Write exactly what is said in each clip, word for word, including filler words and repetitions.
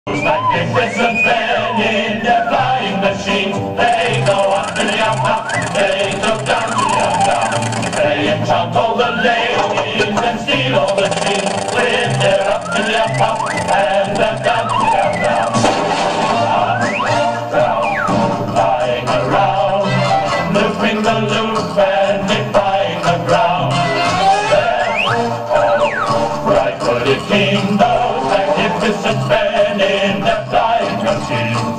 Magnificent men in their flying machines. They go up to the up up, they go down to the up down. They enchant all the ladies and steal all the scenes with their up to the up up and their down to the up down. Up, down, flying around, looping the loop and defying the ground. They're bright-footed kings, those magnificent men in their flying machines.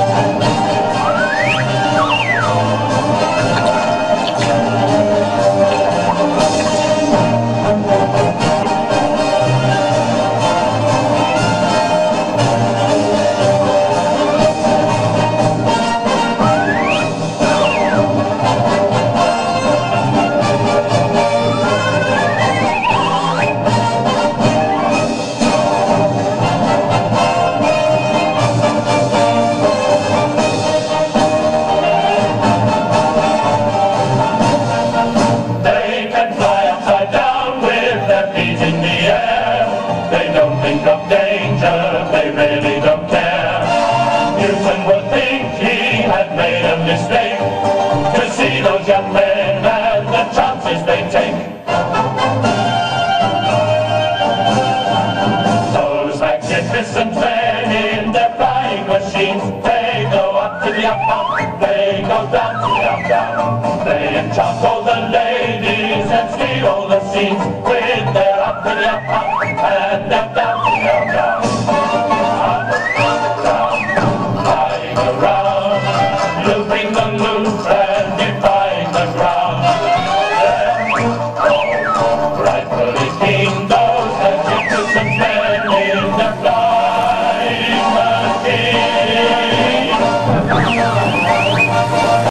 Think of danger, they really don't care. Newton would think he had made a mistake to see those young men and the chances they take. Those magnificent men in their flying machines, they go up to the up up, they go down to the up down. They enchant all the ladies and steal all the scenes with their up to the up up and up down.